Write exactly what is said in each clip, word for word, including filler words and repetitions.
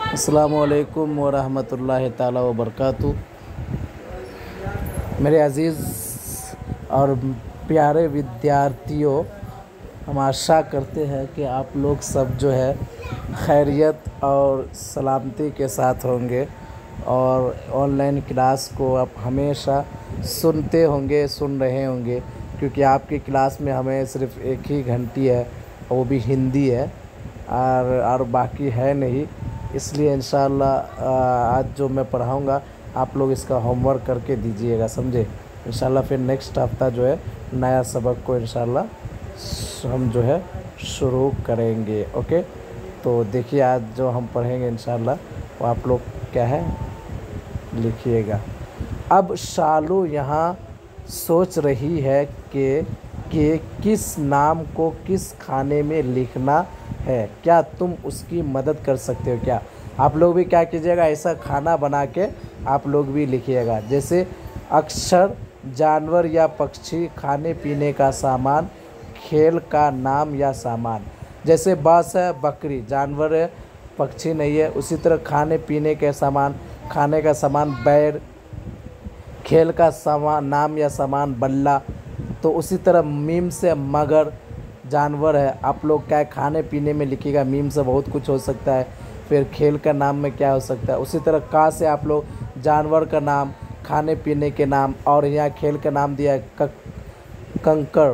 अस्सलामुअलैकुम वरहमतुल्लाहि ताला वबरकातुहू। मेरे अज़ीज़ और प्यारे विद्यार्थियों, हम आशा करते हैं कि आप लोग सब जो है खैरियत और सलामती के साथ होंगे और ऑनलाइन क्लास को आप हमेशा सुनते होंगे सुन रहे होंगे, क्योंकि आपकी क्लास में हमें सिर्फ़ एक ही घंटी है, वो भी हिंदी है और और बाकी है नहीं। इसलिए इंशाअल्लाह आज जो मैं पढ़ाऊँगा आप लोग इसका होमवर्क करके दीजिएगा, समझे। इंशाअल्लाह फिर नेक्स्ट हफ्ता जो है नया सबक को इंशाअल्लाह हम जो है शुरू करेंगे। ओके, तो देखिए आज जो हम पढ़ेंगे इंशाअल्लाह वो आप लोग क्या है लिखिएगा। अब शालू यहाँ सोच रही है कि कि किस नाम को किस खाने में लिखना है, क्या तुम उसकी मदद कर सकते हो क्या। आप लोग भी क्या कीजिएगा, ऐसा खाना बना के आप लोग भी लिखिएगा। जैसे अक्षर, जानवर या पक्षी, खाने पीने का सामान, खेल का नाम या सामान। जैसे बस है, बकरी जानवर है, पक्षी नहीं है। उसी तरह खाने पीने के सामान, खाने का सामान बैर, खेल का सामान नाम या सामान बल्ला। तो उसी तरह मीम से मगर जानवर है, आप लोग क्या खाने पीने में लिखिएगा। मीम से बहुत कुछ हो सकता है, फिर खेल का नाम में क्या हो सकता है। उसी तरह का से आप लोग जानवर का नाम, खाने पीने के नाम, और यहाँ खेल का नाम दिया है क कंकड़।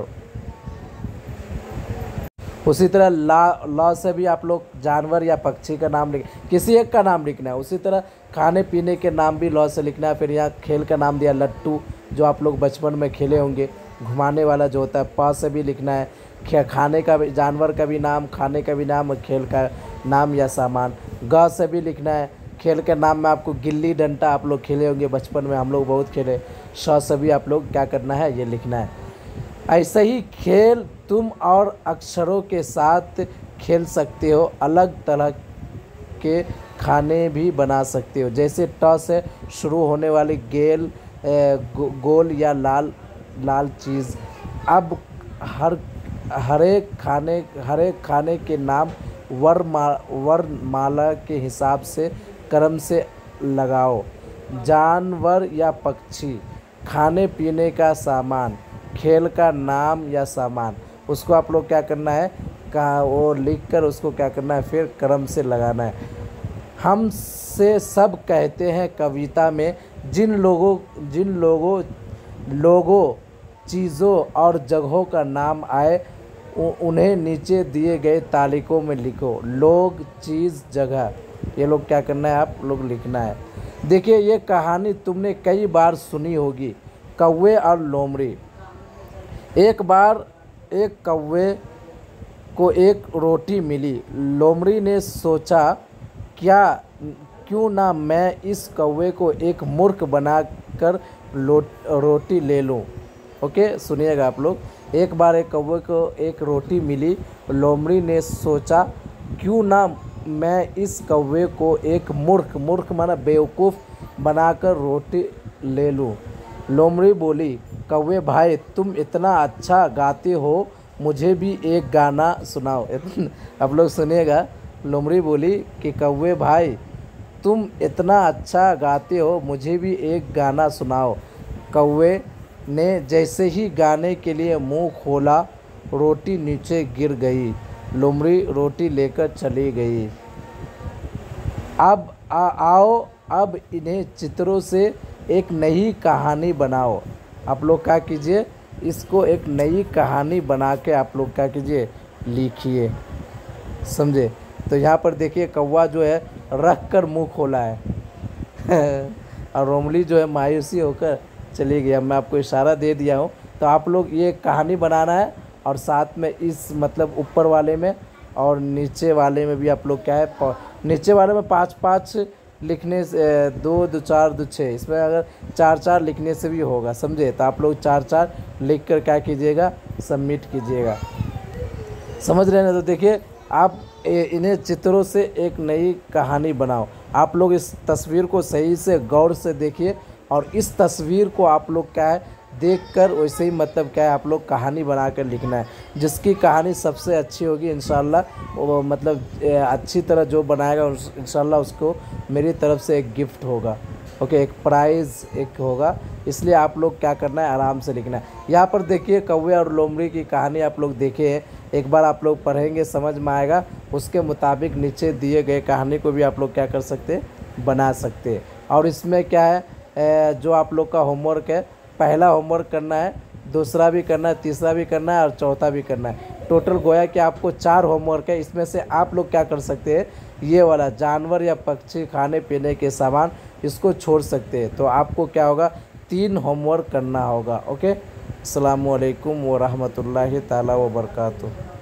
उसी तरह ला लॉ से भी आप लोग जानवर या पक्षी का नाम लिख, किसी एक का नाम लिखना है। उसी तरह खाने पीने के नाम भी लॉ से लिखना है। फिर यहाँ खेल का नाम दिया लट्टू, जो आप लोग बचपन में खेले होंगे, घुमाने वाला जो होता है। पा से भी लिखना है खाने का भी, जानवर का भी नाम, खाने का भी नाम, खेल का नाम या सामान। ग से भी लिखना है खेल के नाम में आपको गिल्ली डंडा आप लोग खेले होंगे बचपन में, हम लोग बहुत खेले। श से भी आप लोग क्या करना है, ये लिखना है। ऐसे ही खेल तुम और अक्षरों के साथ खेल सकते हो, अलग तरह के खाने भी बना सकते हो। जैसे ट से शुरू होने वाली गेल, गो, गोल या लाल लाल चीज़। अब हर हर एक खाने हर एक खाने के नाम वर्णमा वर्णमाला के हिसाब से क्रम से लगाओ। जानवर या पक्षी, खाने पीने का सामान, खेल का नाम या सामान। उसको आप लोग क्या करना है, का वो लिख कर उसको क्या करना है, फिर क्रम से लगाना है। हम से सब कहते हैं कविता में, जिन लोगों जिन लोगों लोगों चीज़ों और जगहों का नाम आए उन्हें नीचे दिए गए तालिकों में लिखो। लोग, चीज़, जगह, ये लोग क्या करना है, आप लोग लिखना है। देखिए ये कहानी तुमने कई बार सुनी होगी, कौवे और लोमड़ी। एक बार एक कौवे को एक रोटी मिली। लोमड़ी ने सोचा, क्या क्यों ना मैं इस कौवे को एक मूर्ख बनाकर रोटी ले लूं। ओके, सुनिएगा आप लोग। एक बार एक कौवे को एक रोटी मिली। लोमड़ी ने सोचा, क्यों ना मैं इस कौवे को एक मूर्ख मूर्ख माना बेवकूफ़ बनाकर रोटी ले लूं। लोमड़ी बोली, कौवे भाई तुम इतना अच्छा गाते हो, मुझे भी एक गाना सुनाओ। आप लोग सुनिएगा। लोमड़ी बोली कि कौवे भाई तुम इतना अच्छा गाते हो, मुझे भी एक गाना सुनाओ। कौवे ने जैसे ही गाने के लिए मुंह खोला, रोटी नीचे गिर गई। लोमड़ी रोटी लेकर चली गई। अब आ, आओ अब इन्हें चित्रों से एक नई कहानी बनाओ। आप लोग क्या कीजिए, इसको एक नई कहानी बना के आप लोग क्या कीजिए, लिखिए, समझे। तो यहाँ पर देखिए कौवा जो है रख कर मुँह खोला है और लोमड़ी जो है मायूसी होकर चली गई। अब मैं आपको इशारा दे दिया हूँ, तो आप लोग ये कहानी बनाना है और साथ में इस मतलब ऊपर वाले में और नीचे वाले में भी आप लोग क्या है, नीचे वाले में पाँच पाँच लिखने से, दो दो चार दो छः, इसमें अगर चार चार लिखने से भी होगा, समझे। तो आप लोग चार चार लिख कर क्या कीजिएगा, सबमिट कीजिएगा, समझ रहे हैं। तो देखिए आप इन्हें चित्रों से एक नई कहानी बनाओ। आप लोग इस तस्वीर को सही से गौर से देखिए और इस तस्वीर को आप लोग क्या है देखकर वैसे ही मतलब क्या है आप लोग कहानी बना कर लिखना है। जिसकी कहानी सबसे अच्छी होगी इंशाल्लाह वो मतलब ए, अच्छी तरह जो बनाएगा उस- इंशाल्लाह उसको मेरी तरफ से एक गिफ्ट होगा। ओके, एक प्राइज़ एक होगा। इसलिए आप लोग क्या करना है, आराम से लिखना है। यहाँ पर देखिए कौवे और लोमड़ी की कहानी आप लोग देखे हैं, एक बार आप लोग पढ़ेंगे समझ में आएगा। उसके मुताबिक नीचे दिए गए कहानी को भी आप लोग क्या कर सकते हैं, बना सकते हैं। और इसमें क्या है ए, जो आप लोग का होमवर्क है, पहला होमवर्क करना है, दूसरा भी करना है, तीसरा भी करना है और चौथा भी करना है। टोटल गोया कि आपको चार होमवर्क है। इसमें से आप लोग क्या कर सकते हैं, ये वाला जानवर या पक्षी खाने पीने के सामान इसको छोड़ सकते हैं। तो आपको क्या होगा, तीन होमवर्क करना होगा। ओके, अस्सलामु अलैकुम व रहमतुल्लाहि ताला व बरकातुहू।